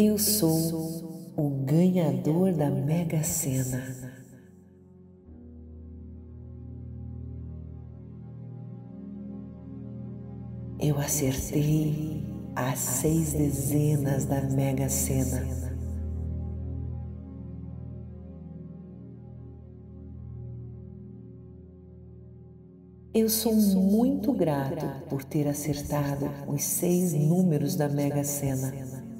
Eu sou o ganhador da Mega Sena. Eu acertei as 6 dezenas da Mega Sena. Eu sou muito grato por ter acertado os 6 números da Mega Sena.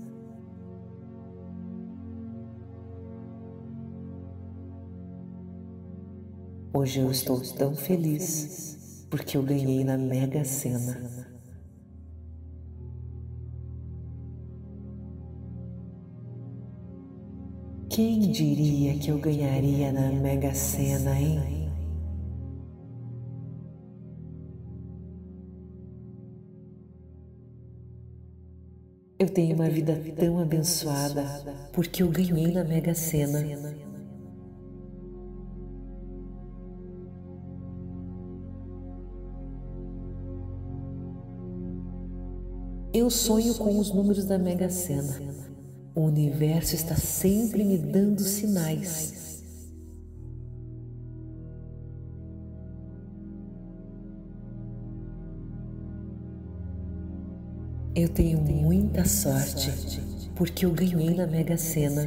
Hoje eu estou tão feliz porque eu ganhei na Mega Sena. Quem diria que eu ganharia na Mega Sena, hein? Eu tenho uma vida tão abençoada porque eu ganhei na Mega Sena. Eu sonho com os números da Mega Sena. O universo está sempre me dando sinais. Eu tenho muita sorte porque eu ganhei na Mega Sena.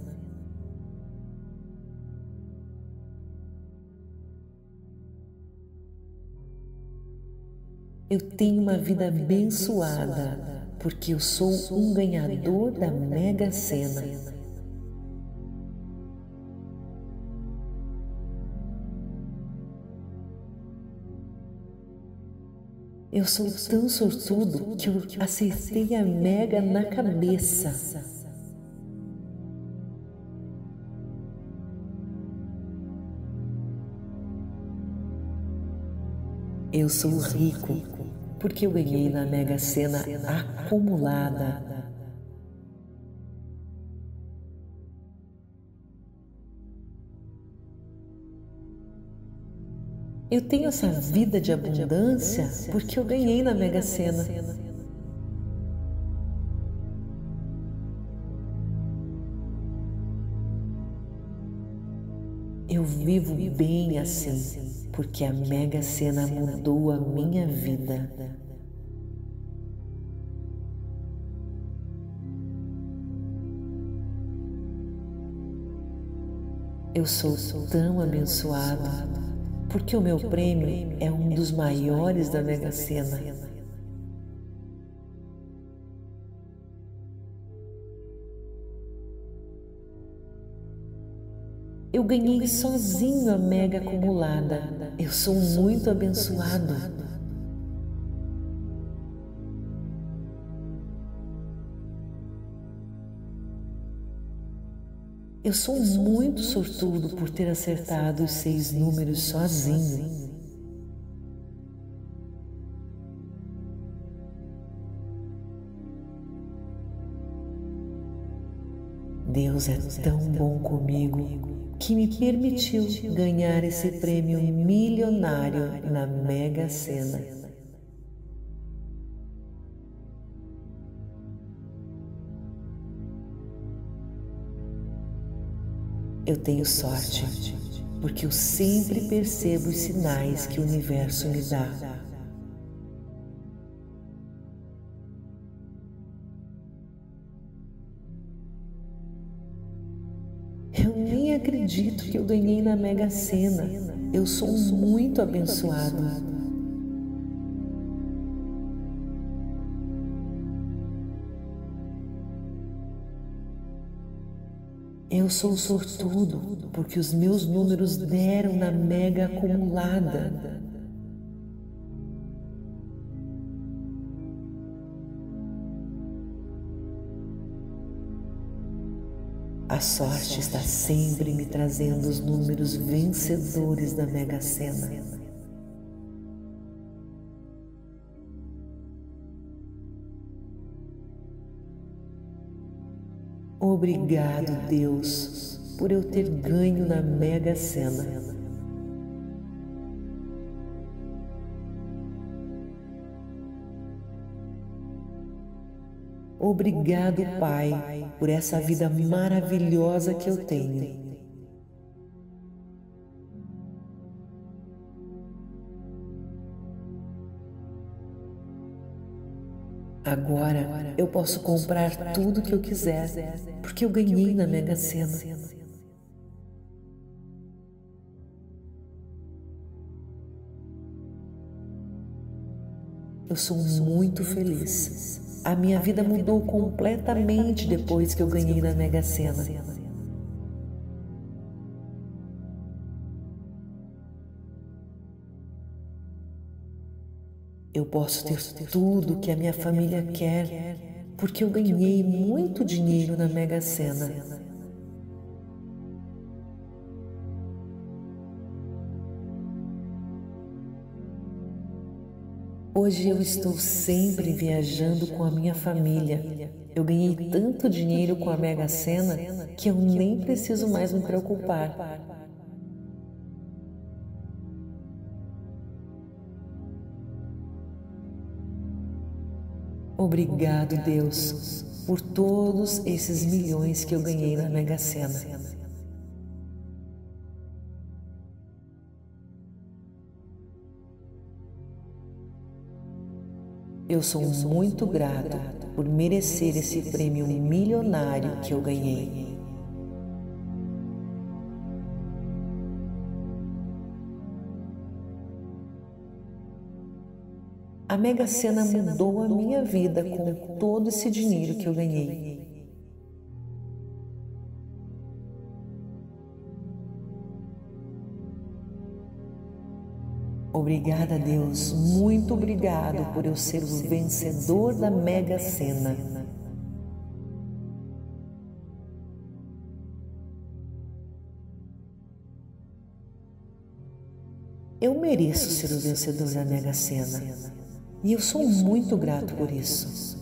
Eu tenho uma vida abençoada porque eu sou um ganhador da Mega Sena. Eu sou tão sortudo que eu acertei a Mega na cabeça. Eu sou rico porque eu ganhei na Mega Sena acumulada. Eu tenho essa vida de abundância porque eu ganhei na Mega Sena. Eu vivo bem assim porque a Mega Sena mudou a minha vida. Eu sou tão abençoado porque o meu prêmio é um dos maiores da Mega Sena. Eu ganhei sozinho a Mega acumulada. Eu sou muito abençoado. Eu sou muito sortudo por ter acertado os 6 números sozinho. Deus é tão bom comigo que me permitiu ganhar esse prêmio milionário na Mega Sena. Eu tenho sorte, porque eu sempre percebo os sinais que o universo me dá. Eu nem acredito que eu ganhei na Mega Sena. Eu sou muito abençoado. Eu sou sortudo porque os meus números deram na Mega acumulada. A sorte está sempre me trazendo os números vencedores da Mega Sena. Obrigado, Deus, por eu ter ganho na Mega Sena. Obrigado, Pai, por essa vida maravilhosa que eu tenho. Agora eu posso comprar tudo o que eu quiser, porque eu ganhei na Mega Sena. Eu sou muito feliz. A minha vida mudou completamente depois que eu ganhei na Mega Sena. Eu posso ter tudo que a minha família quer, porque eu ganhei muito dinheiro na Mega Sena. Hoje eu estou sempre viajando com a minha família. Eu ganhei tanto dinheiro com a Mega Sena que eu nem preciso mais me preocupar. Obrigado, Deus, por todos esses milhões que eu ganhei na Mega Sena. Eu sou muito grato por merecer esse prêmio milionário que eu ganhei. A Mega Sena mudou a minha vida com todo esse dinheiro que eu ganhei. Obrigada, Deus, muito obrigado por eu ser o vencedor da Mega Sena. Eu mereço ser o vencedor da Mega Sena e eu sou muito grato por isso.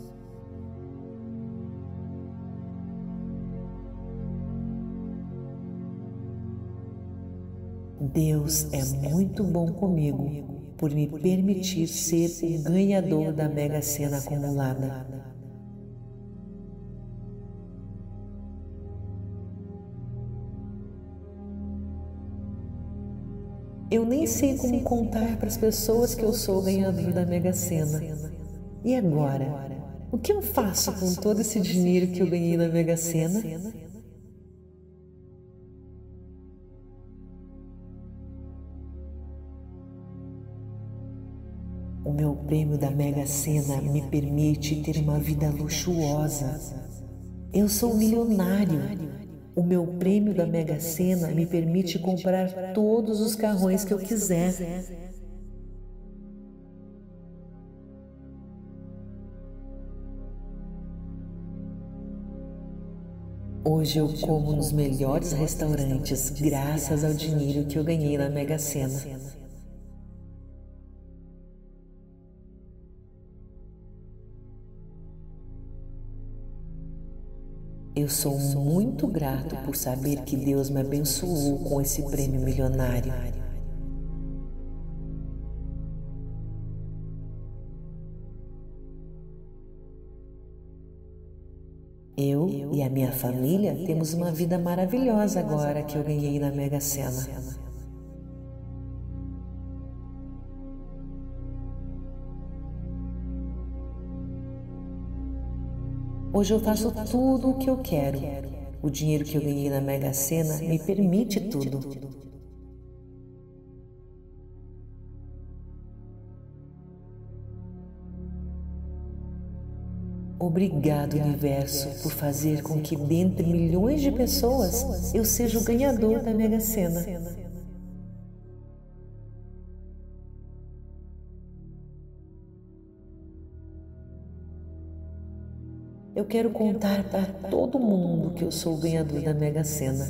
Deus é muito bom comigo por me permitir ser o ganhador da Mega Sena acumulada. Eu nem sei como contar para as pessoas que eu sou o ganhador da Mega Sena. E agora? O que eu faço com todo esse dinheiro que eu ganhei na Mega Sena? O meu prêmio da Mega Sena me permite ter uma vida luxuosa. Eu sou milionário. O meu prêmio da Mega Sena me permite comprar todos os carrões que eu quiser. Hoje eu como nos melhores restaurantes graças ao dinheiro que eu ganhei na Mega Sena. Eu sou muito grato por saber que Deus me abençoou com esse prêmio milionário. Eu e a minha família temos uma vida maravilhosa agora que eu ganhei na Mega Sena. Hoje eu faço tudo o que eu quero. O dinheiro que eu ganhei na Mega Sena me permite tudo. Obrigado, Universo, por fazer com que, dentre milhões de pessoas, eu seja o ganhador da Mega Sena. Eu quero contar para todo mundo que eu sou o ganhador da Mega Sena.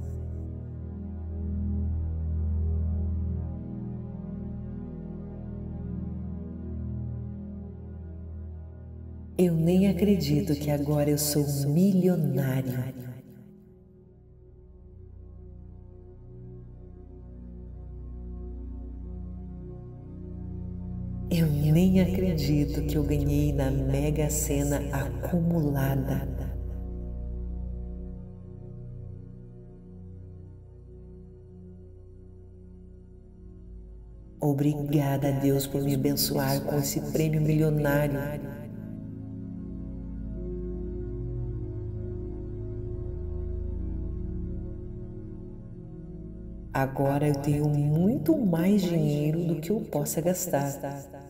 Eu nem acredito que agora eu sou um milionário. Eu nem acredito que eu ganhei na Mega Sena acumulada. Obrigada a Deus por me abençoar com esse prêmio milionário. Agora eu tenho muito mais dinheiro do que eu possa gastar.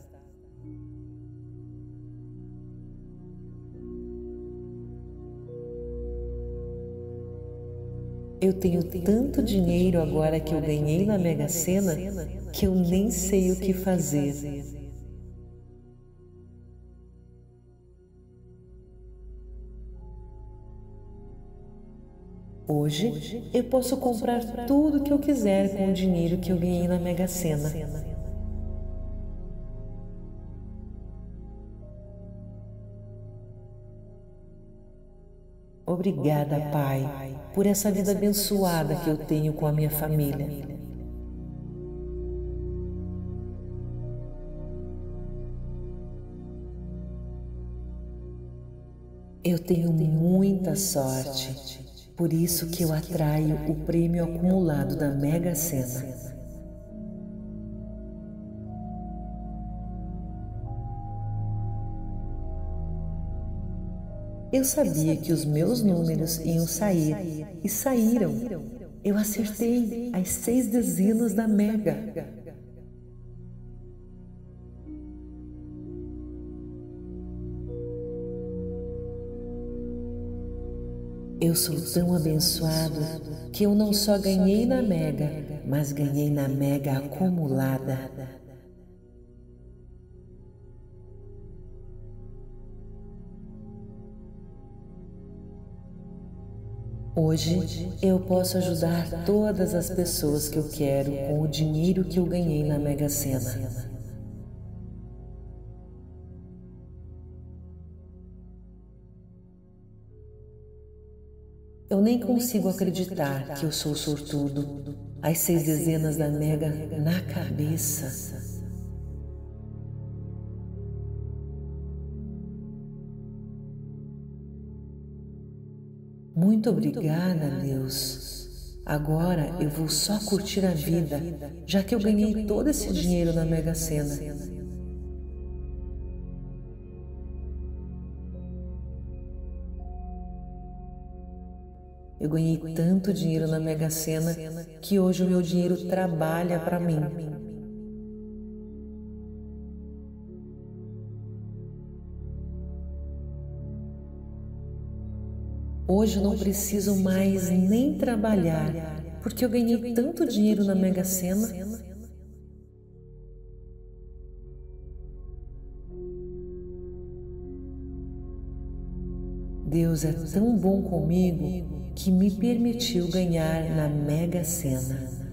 Eu tenho tanto dinheiro agora que eu ganhei na Mega Sena que eu nem sei o que fazer. Hoje eu posso comprar tudo o que eu quiser com o dinheiro que eu ganhei na Mega Sena. Obrigada, Pai, por essa vida abençoada que eu tenho com a minha família. Eu tenho muita sorte, por isso que eu atraio o prêmio acumulado da Mega Sena. Eu sabia que os meus números iam sair e saíram. Eu acertei as 6 dezenas da Mega. Eu sou tão abençoado que eu não só ganhei na Mega, mas ganhei na Mega acumulada. Hoje eu posso ajudar todas as pessoas que eu quero com o dinheiro que eu ganhei na Mega Sena. Eu nem consigo acreditar que eu sou sortudo. As 6 dezenas da Mega na cabeça. Muito obrigada, Deus. Agora eu vou só curtir a vida, já que eu ganhei todo esse dinheiro na Mega Sena. Eu ganhei tanto dinheiro na Mega Sena que hoje o meu dinheiro trabalha para mim. Hoje eu não preciso mais nem trabalhar, porque eu ganhei tanto dinheiro na Mega Sena. Deus é tão bom comigo que me permitiu ganhar na Mega Sena.